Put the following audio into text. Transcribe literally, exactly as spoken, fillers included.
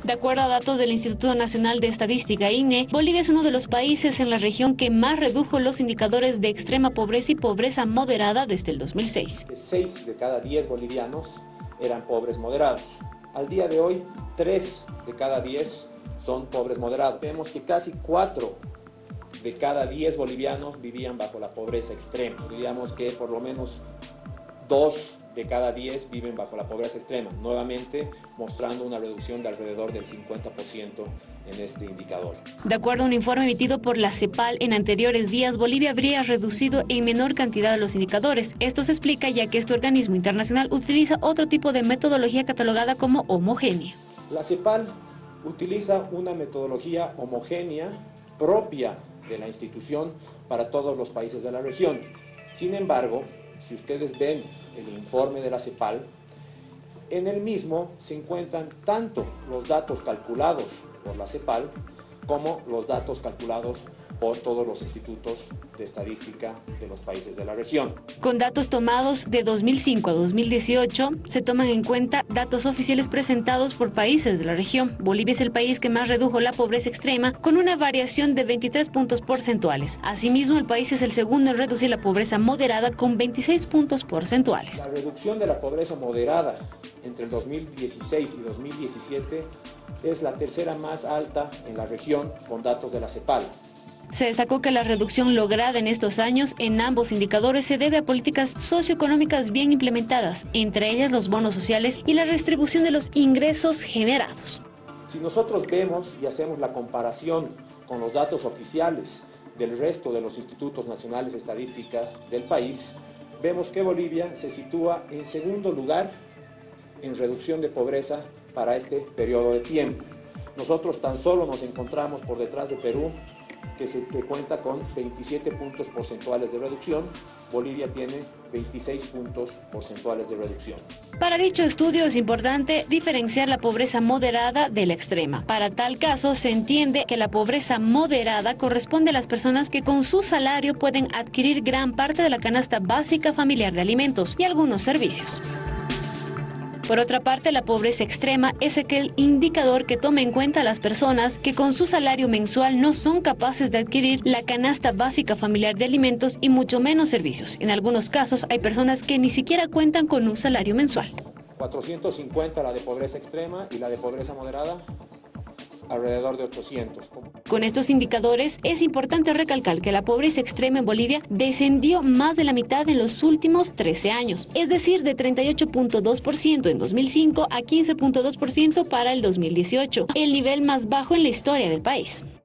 De acuerdo a datos del Instituto Nacional de Estadística, I N E, Bolivia es uno de los países en la región que más redujo los indicadores de extrema pobreza y pobreza moderada desde el dos mil seis. Seis de cada diez bolivianos eran pobres moderados. Al día de hoy, tres de cada diez son pobres moderados. Vemos que casi cuatro de cada diez bolivianos vivían bajo la pobreza extrema. Diríamos que por lo menos dos de cada diez viven bajo la pobreza extrema, nuevamente mostrando una reducción de alrededor del cincuenta por ciento en este indicador. De acuerdo a un informe emitido por la CEPAL, en anteriores días Bolivia habría reducido en menor cantidad los indicadores. Esto se explica ya que este organismo internacional utiliza otro tipo de metodología catalogada como homogénea. La CEPAL utiliza una metodología homogénea propia de la institución para todos los países de la región. Sin embargo, si ustedes ven el informe de la CEPAL, en el mismo se encuentran tanto los datos calculados por la CEPAL como los datos calculados por todos los institutos de estadística de los países de la región. Con datos tomados de dos mil cinco a dos mil dieciocho, se toman en cuenta datos oficiales presentados por países de la región. Bolivia es el país que más redujo la pobreza extrema, con una variación de veintitrés puntos porcentuales. Asimismo, el país es el segundo en reducir la pobreza moderada, con veintiséis puntos porcentuales. La reducción de la pobreza moderada entre el dos mil dieciséis y dos mil diecisiete es la tercera más alta en la región, con datos de la CEPAL. Se destacó que la reducción lograda en estos años en ambos indicadores se debe a políticas socioeconómicas bien implementadas, entre ellas los bonos sociales y la redistribución de los ingresos generados. Si nosotros vemos y hacemos la comparación con los datos oficiales del resto de los institutos nacionales de estadística del país, vemos que Bolivia se sitúa en segundo lugar en reducción de pobreza para este periodo de tiempo. Nosotros tan solo nos encontramos por detrás de Perú, que, se, que cuenta con veintisiete puntos porcentuales de reducción. Bolivia tiene veintiséis puntos porcentuales de reducción. Para dicho estudio es importante diferenciar la pobreza moderada de la extrema. Para tal caso, se entiende que la pobreza moderada corresponde a las personas que con su salario pueden adquirir gran parte de la canasta básica familiar de alimentos y algunos servicios. Por otra parte, la pobreza extrema es aquel indicador que toma en cuenta a las personas que con su salario mensual no son capaces de adquirir la canasta básica familiar de alimentos y mucho menos servicios. En algunos casos hay personas que ni siquiera cuentan con un salario mensual. cuatrocientos cincuenta la de pobreza extrema y la de pobreza moderada alrededor de ochocientos. Con estos indicadores es importante recalcar que la pobreza extrema en Bolivia descendió más de la mitad en los últimos trece años, es decir, de treinta y ocho punto dos por ciento en dos mil cinco a quince punto dos por ciento para el dos mil dieciocho, el nivel más bajo en la historia del país.